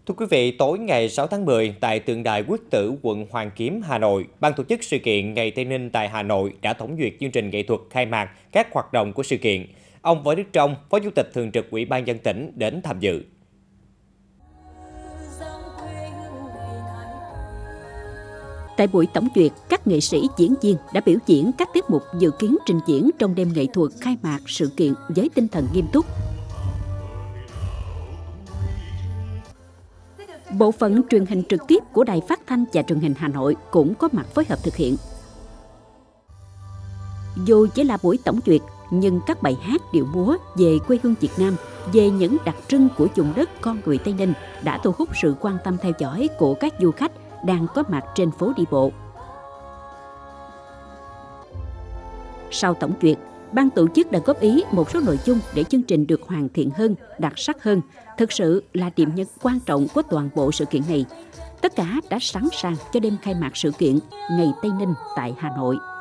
Thưa quý vị, tối ngày 6 tháng 10, tại tượng đài Quốc Tử, quận Hoàn Kiếm, Hà Nội, Ban tổ chức sự kiện Ngày Tây Ninh tại Hà Nội đã tổng duyệt chương trình nghệ thuật khai mạc các hoạt động của sự kiện. Ông Võ Đức Trong, Phó Chủ tịch Thường trực Ủy ban nhân dân tỉnh đến tham dự. Tại buổi tổng duyệt, các nghệ sĩ diễn viên đã biểu diễn các tiết mục dự kiến trình diễn trong đêm nghệ thuật khai mạc sự kiện với tinh thần nghiêm túc. Bộ phận truyền hình trực tiếp của Đài Phát thanh và Truyền hình Hà Nội cũng có mặt phối hợp thực hiện. Dù chỉ là buổi tổng duyệt, nhưng các bài hát điệu múa về quê hương Việt Nam, về những đặc trưng của vùng đất con người Tây Ninh đã thu hút sự quan tâm theo dõi của các du khách đang có mặt trên phố đi bộ. Sau tổng duyệt, ban tổ chức đã góp ý một số nội dung để chương trình được hoàn thiện hơn, đặc sắc hơn, thực sự là điểm nhấn quan trọng của toàn bộ sự kiện này. Tất cả đã sẵn sàng cho đêm khai mạc sự kiện Ngày Tây Ninh tại Hà Nội.